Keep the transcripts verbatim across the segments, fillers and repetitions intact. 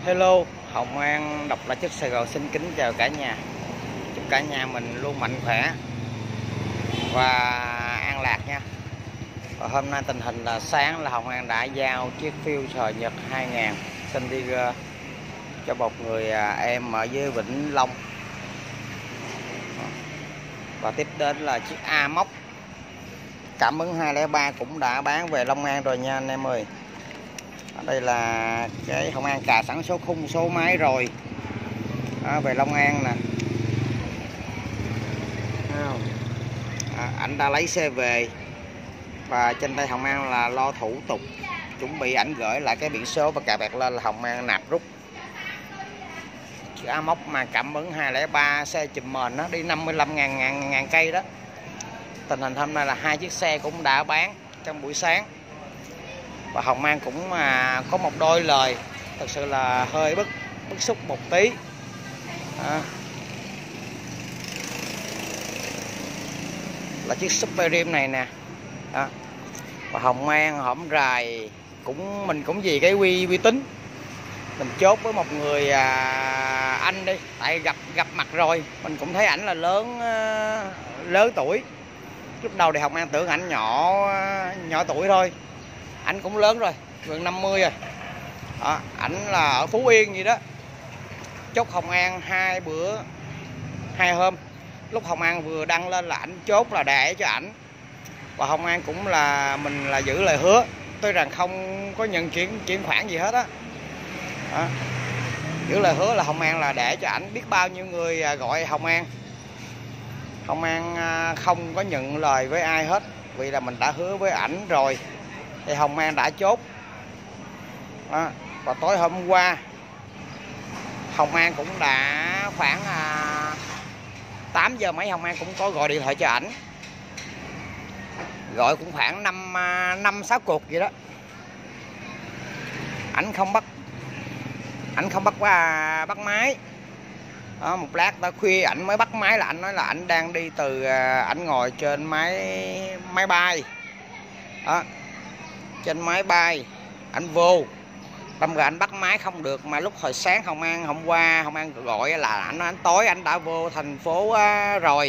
Hello, Hồng An độc lập chất Sài Gòn xin kính chào cả nhà. Chúc cả nhà mình luôn mạnh khỏe và an lạc nha. Và hôm nay tình hình là sáng là Hồng An đã giao chiếc Future Nhật hai nghìn Centigo cho một người em ở dưới Vĩnh Long. Và tiếp đến là chiếc A Móc cảm ứng hai không ba cũng đã bán về Long An rồi nha anh em ơi. Ở đây là cái Hồng An cà sẵn số khung số máy rồi. Đó, về Long An nè. À, ảnh đã lấy xe về và trên tay Hồng An là lo thủ tục chuẩn bị ảnh gửi lại cái biển số và cà vẹt lên là Hồng An nạp rút. Chiếc A Móc mà cảm ứng hai không ba xe chùm mền nó đi năm mươi lăm ngàn, ngàn, ngàn cây đó. Tình hình hôm nay là hai chiếc xe cũng đã bán trong buổi sáng. Và Hồng An cũng à, có một đôi lời thật sự là hơi bức bức xúc một tí. À, là chiếc Supreme này nè. Đó. Và Hồng An hổm rày cũng mình cũng vì cái uy uy tín mình chốt với một người à, anh đi, tại gặp gặp mặt rồi mình cũng thấy ảnh là lớn à, lớn tuổi. Lúc đầu thì Hồng An tưởng ảnh nhỏ nhỏ tuổi thôi, ảnh cũng lớn rồi, gần năm mươi rồi. Đó, ảnh là ở Phú Yên gì đó. Chốt Hồng An hai bữa hai hôm. Lúc Hồng An vừa đăng lên là ảnh chốt là để cho ảnh. Và Hồng An cũng là mình là giữ lời hứa, tuy rằng không có nhận chuyển chuyển khoản gì hết á. Đó. Giữ lời hứa là Hồng An là để cho ảnh. Biết bao nhiêu người gọi Hồng An, Hồng An không có nhận lời với ai hết, vì là mình đã hứa với ảnh rồi thì Hồng An đã chốt. Đó. Và tối hôm qua Hồng An cũng đã khoảng à, tám giờ mấy Hồng An cũng có gọi điện thoại cho ảnh, gọi cũng khoảng năm năm sáu cuộc vậy đó. Ảnh không bắt ảnh không bắt qua bắt máy. Đó, một lát ta khuya ảnh mới bắt máy, là ảnh nói là ảnh đang đi từ ảnh ngồi trên máy máy bay. Đó, trên máy bay ảnh vô đâm rồi ảnh bắt máy không được. Mà lúc hồi sáng Hồng An hôm qua Hồng An gọi là ảnh ảnh tối ảnh đã vô thành phố rồi.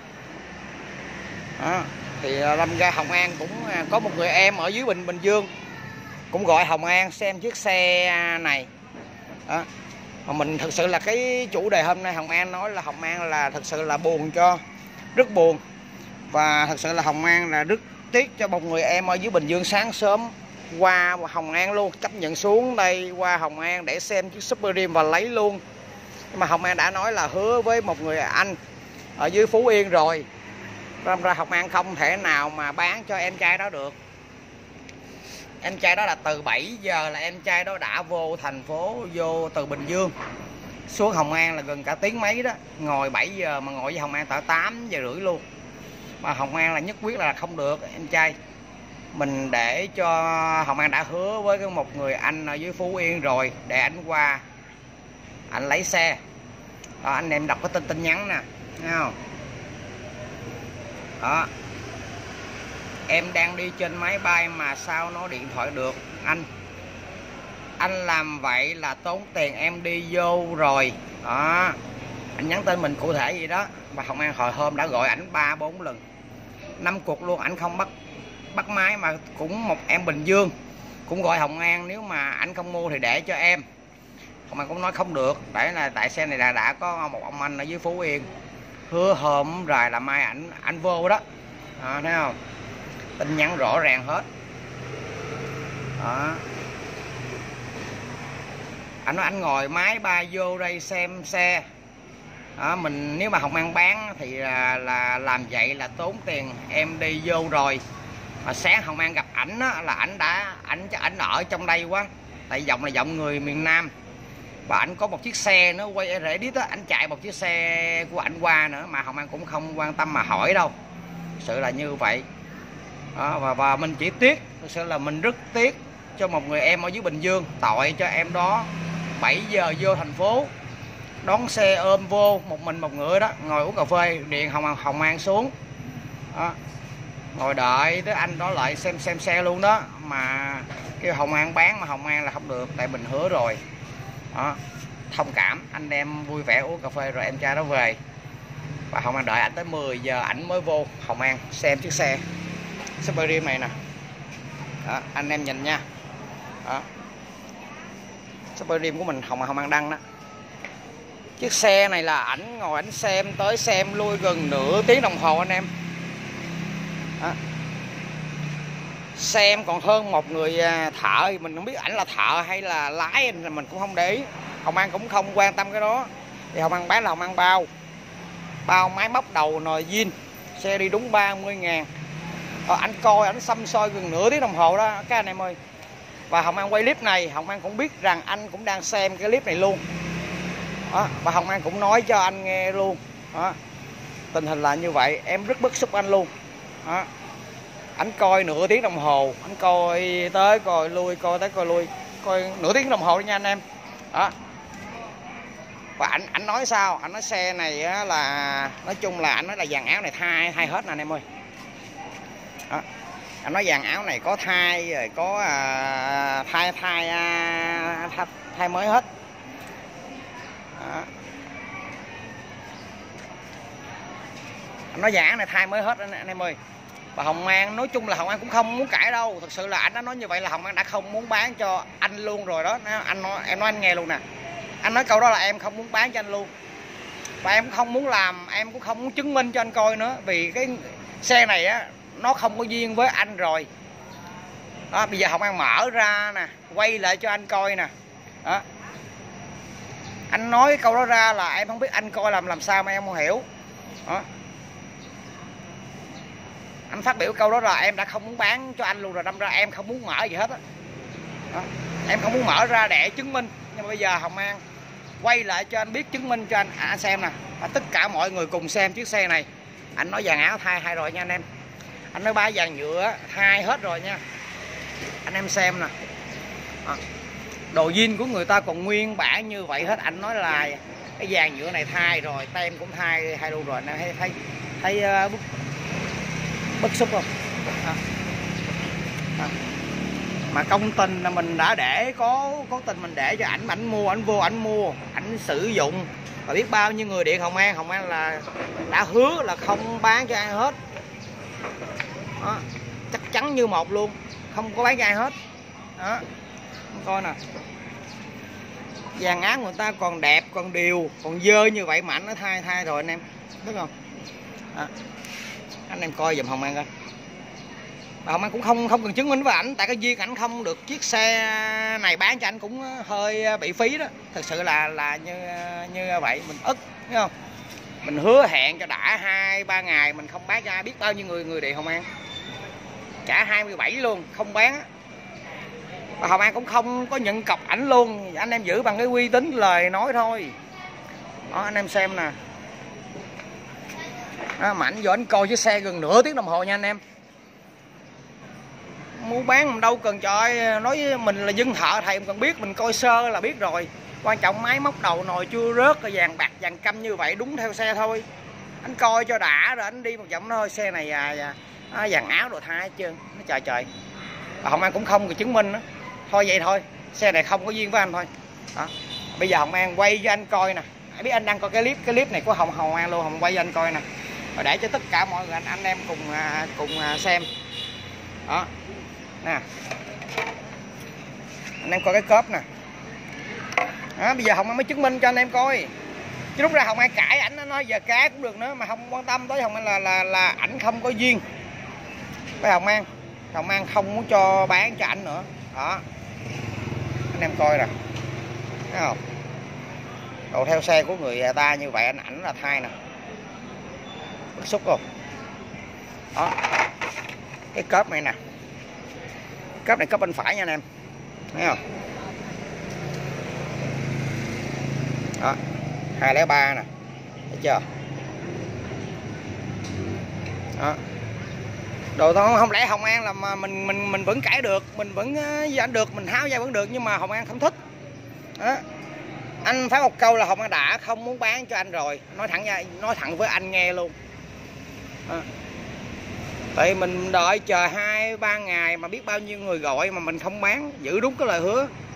Đó, thì đâm ra Hồng An cũng có một người em ở dưới Bình Bình Dương cũng gọi Hồng An xem chiếc xe này. Đó. Mà mình thực sự là cái chủ đề hôm nay Hồng An nói là Hồng An là thật sự là buồn cho, rất buồn. Và thật sự là Hồng An là rất tiếc cho một người em ở dưới Bình Dương sáng sớm qua Hồng An luôn, chấp nhận xuống đây qua Hồng An để xem chiếc Supreme và lấy luôn. Nhưng mà Hồng An đã nói là hứa với một người anh ở dưới Phú Yên rồi, nên ra Hồng An không thể nào mà bán cho em trai đó được. Em trai đó là từ bảy giờ là em trai đó đã vô thành phố, vô từ Bình Dương xuống Hồng An là gần cả tiếng mấy đó. Ngồi bảy giờ mà ngồi với Hồng An tới tám giờ rưỡi luôn. Mà Hồng An là nhất quyết là không được em trai. Mình để cho Hồng An đã hứa với một người anh ở dưới Phú Yên rồi để ảnh qua ảnh lấy xe. Đó, anh em đọc cái tin tin nhắn nè, thấy không? Đó, em đang đi trên máy bay mà sao nó điện thoại được anh? Anh làm vậy là tốn tiền em đi vô rồi. Đó, anh nhắn tin mình cụ thể gì đó. Và Hồng An hồi hôm đã gọi ảnh ba bốn lần, năm cuộc luôn, ảnh không bắt bắt máy. Mà cũng một em Bình Dương cũng gọi Hồng An nếu mà ảnh không mua thì để cho em. Hồng An cũng nói không được, tại là tại xe này là đã có một ông anh ở dưới Phú Yên hứa hôm rồi là mai ảnh ảnh vô đó. Đó, thấy không? Tin nhắn rõ ràng hết. Đó, anh nói anh ngồi máy bay vô đây xem xe. Đó, mình nếu mà Hồng An bán thì là, là làm vậy là tốn tiền em đi vô rồi. Mà sáng Hồng An gặp ảnh á, là ảnh đã ảnh cho ảnh ở trong đây quá, tại giọng là giọng người miền Nam. Và ảnh có một chiếc xe nữa quay rễ đít á, ảnh chạy một chiếc xe của ảnh qua nữa mà Hồng An cũng không quan tâm mà hỏi đâu. Thực sự là như vậy. Đó, và, và mình chỉ tiếc, thực sự là mình rất tiếc cho một người em ở dưới Bình Dương. Tội cho em đó bảy giờ vô thành phố, đón xe ôm vô một mình một người đó, ngồi uống cà phê, điện Hồng Hồng An xuống. Đó, ngồi đợi tới anh đó lại xem xem xe luôn đó. Mà kêu Hồng An bán mà Hồng An là không được, tại mình hứa rồi. Đó, thông cảm, anh em vui vẻ uống cà phê rồi em trai nó về. Và Hồng An đợi ảnh tới mười giờ ảnh mới vô Hồng An xem chiếc xe Super Dream này nè. Đó, anh em nhìn nha. Đó, Super Dream của mình Hồng Hồng An đăng đó. Chiếc xe này là ảnh ngồi ảnh xem tới xem lui gần nửa tiếng đồng hồ anh em. Đó, xem còn hơn một người thợ. Mình không biết ảnh là thợ hay là lái, mình cũng không để ý. Hồng An cũng không quan tâm cái đó. Thì Hồng An bán là Hồng An bao bao máy móc đầu nồi zin, xe đi đúng ba mươi ngàn. Ờ, ảnh coi ảnh xăm soi gần nửa tiếng đồng hồ đó các anh em ơi. Và Hồng An quay clip này, Hồng An cũng biết rằng anh cũng đang xem cái clip này luôn đó. Và Hồng An cũng nói cho anh nghe luôn đó. Tình hình là như vậy, em rất bức xúc anh luôn đó. Ảnh coi nửa tiếng đồng hồ, ảnh coi tới coi lui, coi tới coi lui, coi nửa tiếng đồng hồ đó nha anh em đó. Và ảnh ảnh nói sao? Anh nói xe này á, là nói chung là anh nói là dàn áo này thay thay hết nè anh em ơi. Đó. Anh nói dàn áo này có thay rồi, có à, thay thay, à, thay thay mới hết. Đó. Anh nói dàn áo này thay mới hết anh, anh em ơi. Và Hồng An nói chung là Hồng An cũng không muốn cãi đâu. Thật sự là anh đã nói như vậy là Hồng An đã không muốn bán cho anh luôn rồi đó. Anh nói, em nói anh nghe luôn nè. Anh nói câu đó là em không muốn bán cho anh luôn. Và em cũng không muốn làm, em cũng không muốn chứng minh cho anh coi nữa. Vì cái xe này á, nó không có duyên với anh rồi đó. Bây giờ Hồng An mở ra nè, quay lại cho anh coi nè đó. Anh nói cái câu đó ra là em không biết anh coi làm làm sao mà em không hiểu đó. Anh phát biểu câu đó là em đã không muốn bán cho anh luôn rồi, đâm ra em không muốn mở gì hết đó. Đó. Em không muốn mở ra để chứng minh. Nhưng mà bây giờ Hồng An quay lại cho anh biết, chứng minh cho anh, à, anh xem nè. Và tất cả mọi người cùng xem chiếc xe này. Anh nói dàn áo thay hai rồi nha anh em. Anh nói ba dàn nhựa thay hết rồi nha anh em xem nè. Đó. Đồ zin của người ta còn nguyên bản như vậy hết. Anh nói là cái dàn nhựa này thay rồi, tem cũng thay thay luôn rồi. Anh thấy thấy, thấy uh, bức, bức xúc không? Đó. Đó. Mà công tình là mình đã để có có tình mình để cho ảnh, ảnh mua, ảnh vô ảnh mua, ảnh sử dụng. Và biết bao nhiêu người điện Hồng An, Hồng An là đã hứa là không bán cho ai hết đó. Chắc chắn như một luôn, không có bán cho ai hết đó. Coi nè, dàn áo người ta còn đẹp, còn đều, còn dơ như vậy mà ảnh nó thay thay rồi anh em, biết không đó. Anh em coi giùm Hồng An coi. Mà Hồng An cũng không không cần chứng minh với ảnh, tại cái duyên ảnh không được chiếc xe này bán cho anh cũng hơi bị phí đó. Thật sự là là như như vậy mình ức, thấy không? Mình hứa hẹn cho đã hai ba ngày mình không bán cho ai, biết bao nhiêu người người điện Hồng An. Trả hai mươi bảy luôn, không bán. Và Hồng An cũng không có nhận cọc ảnh luôn, anh em giữ bằng cái uy tín lời nói thôi. Đó anh em xem nè. Đó, mà ảnh vô ảnh coi chiếc xe gần nửa tiếng đồng hồ nha anh em. Muốn bán mình đâu cần trời, nói với mình là dân thợ thầy không cần biết, mình coi sơ là biết rồi. Quan trọng máy móc đầu nồi chưa rớt, vàng bạc vàng căm như vậy đúng theo xe thôi. Anh coi cho đã rồi anh đi một vòng thôi. Xe này à, à, dàn áo đồ thay hết trơn. Nó trời trời. Và Hồng An cũng không được chứng minh đó. Thôi vậy thôi, xe này không có duyên với anh thôi đó. Bây giờ Hồng An quay cho anh coi nè. Anh biết anh đang coi cái clip cái clip này của Hồng Hồng An luôn, Hồng quay cho anh coi nè. Và để cho tất cả mọi người anh, anh em cùng cùng xem đó nè. Anh em coi cái cốp nè đó. Bây giờ Hồng An mới chứng minh cho anh em coi. Chứ lúc ra Hồng An cãi ảnh, nó nói giờ cá cũng được nữa mà không quan tâm tới Hồng An là là là ảnh không có duyên với Hồng An. Hồng An không muốn cho bán cho ảnh nữa đó. Anh em coi nè, thấy không? Đồ theo xe của người ta như vậy anh ảnh là thay nè, bức xúc không đó. Cái cốp này nè, cốp này cốp bên phải nha anh em, thấy không? Đó, hai lẻ ba nè, thấy chưa? Đó. Đồ đó không lẽ Hồng An là mà mình mình mình vẫn cãi được, mình vẫn với ảnh được, mình háo ra vẫn được, nhưng mà Hồng An không thích. Đó. Anh phải một câu là Hồng An đã không muốn bán cho anh rồi, nói thẳng ra, nói thẳng với anh nghe luôn. Đó. Tại mình đợi chờ hai ba ngày mà biết bao nhiêu người gọi mà mình không bán, giữ đúng cái lời hứa.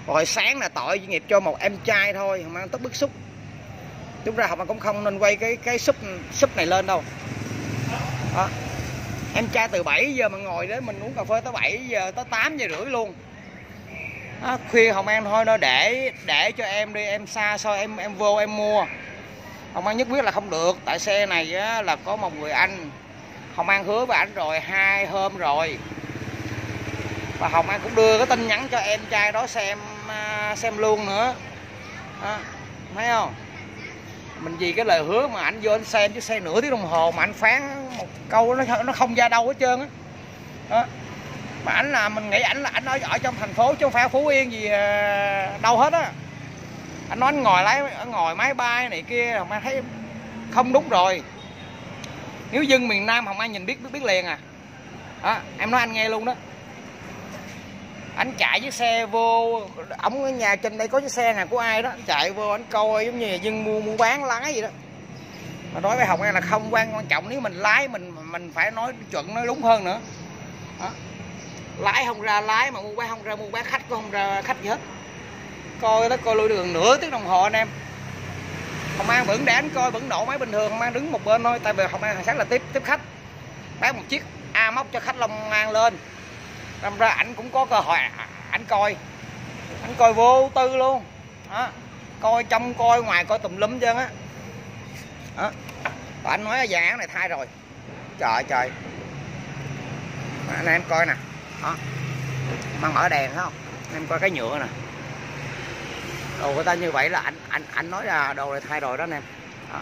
Rồi sáng là tội nghiệp cho một em trai thôi, Hồng An tức bức xúc. Đúng ra Hồng An cũng không nên quay cái cái súp súp này lên đâu. Đó. Em trai từ bảy giờ mà ngồi đến mình uống cà phê tới bảy giờ tới tám giờ rưỡi luôn. Đó, khuya Hồng An thôi nó để để cho em đi, em xa xôi em em vô em mua. Hồng An nhất quyết là không được, tại xe này á, là có một người anh. Hồng An hứa với ảnh rồi hai hôm rồi. Và Hồng An cũng đưa cái tin nhắn cho em trai đó xem xem luôn nữa. Đó, thấy không? Mình vì cái lời hứa mà ảnh vô anh xem chứ xe nửa tiếng đồng hồ mà anh phán một câu nó nó không ra đâu hết trơn á. Đó. Mà ảnh là mình nghĩ ảnh là ảnh ở, ở trong thành phố chứ không phải ở Phú Yên gì đâu hết á. Anh nói anh ngồi lái ngồi máy bay này kia, Hồng An thấy không đúng rồi. Nếu dân miền Nam Hồng An nhìn biết biết biết liền à. Đó, em nói anh nghe luôn đó. Anh chạy với xe vô, ổng ở nhà trên đây có chiếc xe này của ai đó, anh chạy vô anh coi giống như dân mua mua bán lái gì đó. Mà nói với Hồng An là không quan quan trọng, nếu mình lái mình mình phải nói chuẩn nói đúng hơn nữa. Đó. Lái không ra lái mà mua bán không ra mua bán, khách cũng không ra khách gì hết. Coi đó coi lui đường nửa tiếng đồng hồ anh em. Hồng An vẫn để anh coi vẫn nổ máy bình thường, Hồng An đứng một bên thôi, tại vì Hồng An hàng sáng là tiếp tiếp khách, bán một chiếc A móc cho khách Long An lên. Đâm ra ảnh cũng có cơ hội ảnh coi, ảnh coi vô tư luôn. Đó. Coi trong coi ngoài coi tùm lum trơn á. Đó. Và anh nói dàn án này thay rồi. Trời trời. Anh em coi nè. Đó. Mang mở đèn thấy không? Anh em coi cái nhựa nè. Đồ của ta như vậy là anh anh anh nói là đồ này thay rồi đó anh em. Đó.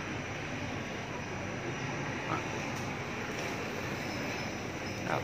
Đó. Đó.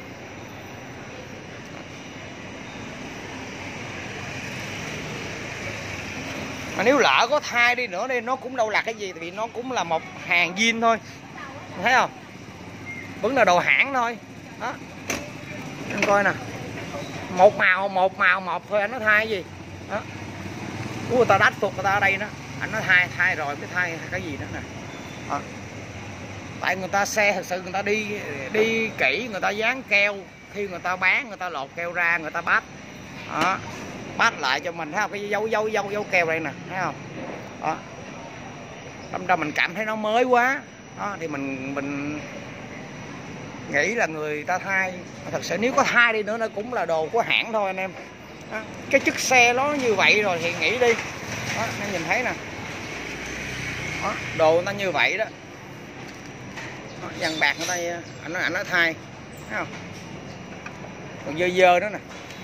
Mà nếu lỡ có thai đi nữa đi nó cũng đâu là cái gì, vì nó cũng là một hàng zin thôi, thấy không? Vẫn là đồ hãng thôi. Đó, anh coi nè, một màu một màu một thôi, anh nói thay gì đó. Ủa, người ta đách phục người ta ở đây đó, anh nói thay thay rồi mới thay cái gì đó nè. Đó. Tại người ta xe thật sự người ta đi đi kỹ, người ta dán keo, khi người ta bán người ta lột keo ra, người ta bắt đó, bắt lại cho mình, thấy không? Cái dấu dấu dấu dấu keo đây nè, thấy không? Đó. Đâm ra mình cảm thấy nó mới quá đó, thì mình mình nghĩ là người ta thay. Thật sự nếu có thay đi nữa nó cũng là đồ của hãng thôi anh em. Đó. Cái chiếc xe nó như vậy rồi thì nghĩ đi đó, anh em nhìn thấy nè. Đó. Đồ nó như vậy đó, đó dàn bạc người ta anh nói anh nói thay, thấy không? Còn dơ dơ đó nè.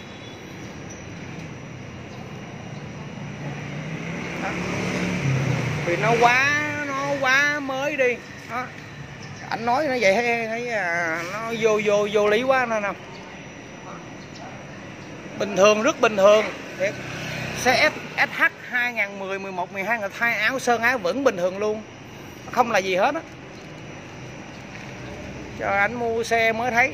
Đó. Vì nó quá nó quá mới đi đó. Anh nói nó vậy thấy, thấy à, nó vô vô vô lý quá nên nào. Bình thường rất bình thường thiệt. Xe ét hát hai không một không, mười một, mười hai người thay áo sơn áo vẫn bình thường luôn, không là gì hết á. Cho anh mua xe mới thấy.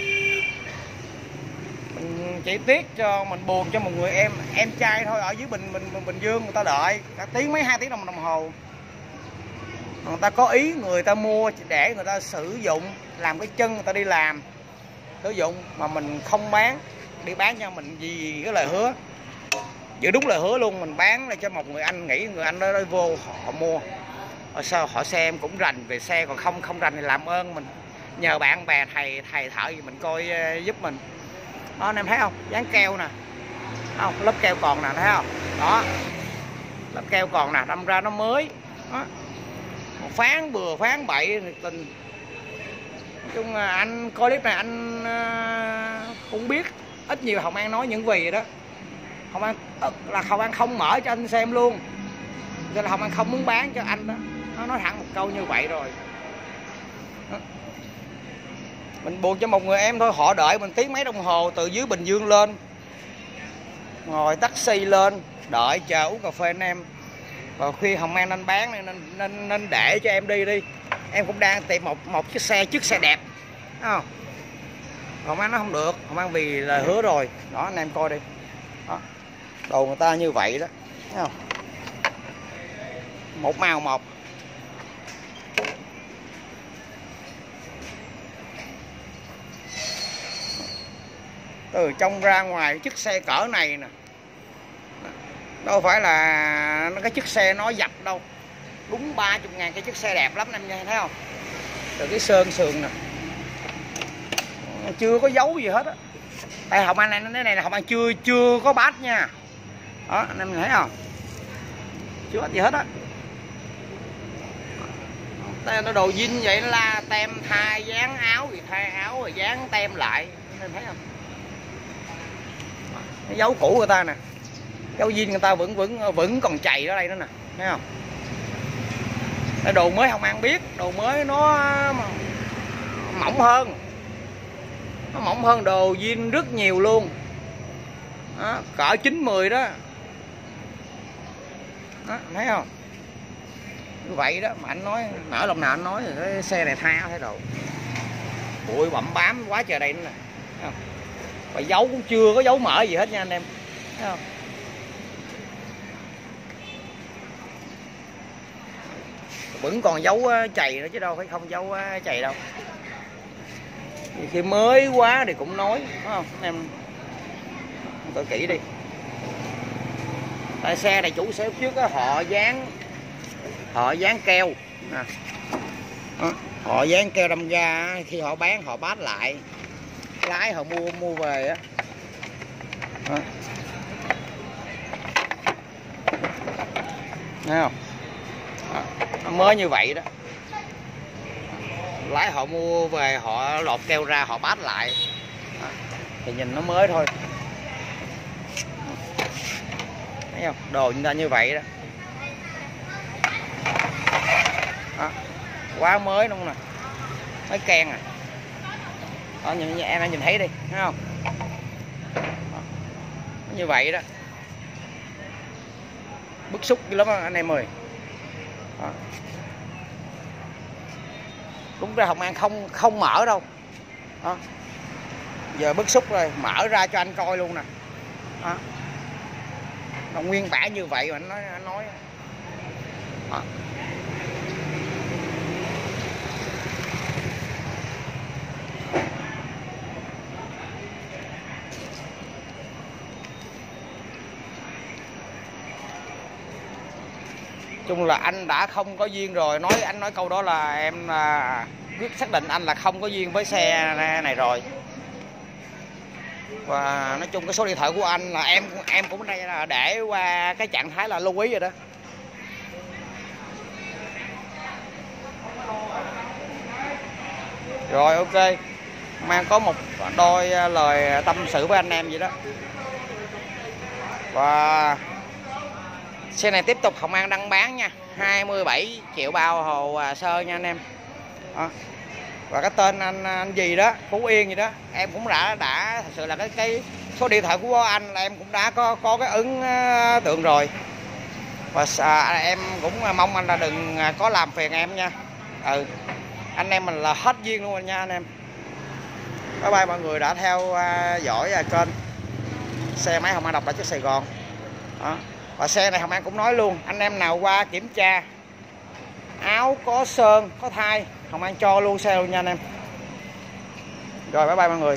Mình chỉ tiếc cho mình buồn cho một người em em trai thôi, ở dưới Bình Bình Bình Dương người ta đợi cả tiếng mấy hai tiếng đồng đồng hồ. Người ta có ý người ta mua để người ta sử dụng, làm cái chân người ta đi làm sử dụng mà mình không bán, đi bán cho mình vì cái lời hứa, giữ đúng lời hứa luôn. Mình bán lại cho một người anh, nghĩ người anh đó vô họ mua, ở sao họ xem cũng rành về xe, còn không không rành thì làm ơn mình nhờ bạn bè thầy thầy thợ gì mình coi uh, giúp mình. Đó, anh em thấy không, dán keo nè, không lớp keo còn nè, thấy không? Đó, lớp keo còn nè, đâm ra nó mới. Đó. Phán bừa phán bậy tình. Nói chung là anh coi clip này anh uh, cũng biết ít nhiều Hồng An nói những vì đó. Hồng An là Hồng An không mở cho anh xem luôn, cho là Hồng An không muốn bán cho anh đó. Nó nói thẳng một câu như vậy rồi. Đó. Mình buồn cho một người em thôi, họ đợi mình tiếng mấy đồng hồ từ dưới Bình Dương lên, ngồi taxi lên đợi chờ uống cà phê anh em. Và khi Hồng An nên bán nên, nên nên để cho em đi đi. Em cũng đang tìm một một chiếc xe chiếc xe đẹp, thấy không? Hồng An nó không được, Hồng An vì lời hứa rồi. Đó anh em coi đi. Đó. Đồ người ta như vậy đó, thấy không? Một màu một. Từ trong ra ngoài chiếc xe cỡ này nè, đâu phải là cái chiếc xe nó dập đâu, đúng ba mươi ngàn cái chiếc xe đẹp lắm em nha, thấy không? Từ cái sơn sườn nè chưa có dấu gì hết á. Đây Hồng Anh này, cái này là Hồng Anh chưa chưa có bát nha, đó anh em thấy không, chưa có gì hết á. Nó đồ zin vậy, nó la tem thay dán áo thì thay áo rồi dán tem lại, nên thấy không, cái dấu cũ người ta nè, dấu zin người ta vẫn vẫn vẫn còn chày ở đây nữa nè, thấy không? Cái đồ mới không ăn biết, đồ mới nó mỏng hơn, nó mỏng hơn đồ zin rất nhiều luôn đó, cỡ chín mười đó. Đó thấy không, như vậy đó mà anh nói nở lòng nào anh nói thì cái xe này tha thấy đồ bụi bặm bám quá trời đây nữa nè, thấy không? Và dấu cũng chưa có dấu mỡ gì hết nha anh em, thấy không? Vẫn còn dấu chày nữa chứ đâu phải không dấu chày đâu. Khi mới quá thì cũng nói, đúng không anh em, coi kỹ đi. Tại xe này chủ xe trước đó, họ dán họ dán keo nè. Đó, họ dán keo đâm ra khi họ bán họ bát lại, lái họ mua mua về á. Thấy không? Đó, nó mới như vậy đó, lái họ mua về họ lột keo ra họ bát lại. Đó, thì nhìn nó mới thôi, thấy không? Đồ người ta như vậy đó. Đó, quá mới luôn nè, mới ken à. Đó, nhìn, em đã nhìn thấy đi, thấy không? Đó, như vậy đó, bức xúc lắm đó, anh em ơi. Đó. Đúng ra Hồng An không không mở đâu. Đó. Giờ bức xúc rồi, mở ra cho anh coi luôn nè. Đó. Nó nguyên bản như vậy mà anh nói anh nói. Đó. Chung là anh đã không có duyên rồi, nói anh nói câu đó là em là quyết xác định anh là không có duyên với xe này rồi. Và nói chung cái số điện thoại của anh là em em cũng đây là để qua cái trạng thái là lưu ý rồi đó. Rồi ok, mang có một đôi lời tâm sự với anh em vậy đó. Và xe này tiếp tục Hồng An đăng bán nha, hai mươi bảy triệu bao Hồ Sơ nha anh em. Đó. Và cái tên anh anh gì đó, Phú Yên gì đó, em cũng đã đã thật sự là cái cái số điện thoại của anh là em cũng đã có có cái ấn tượng rồi. Và à, em cũng mong anh là đừng có làm phiền em nha. Ừ. Anh em mình là hết duyên luôn nha anh em. Bye bye mọi người đã theo dõi kênh xe máy Hồng An độc đã trước Sài Gòn. Đó. Và xe này Hồng An cũng nói luôn, anh em nào qua kiểm tra áo có sơn có thai Hồng An cho luôn xe luôn nha anh em. Rồi bye bye mọi người.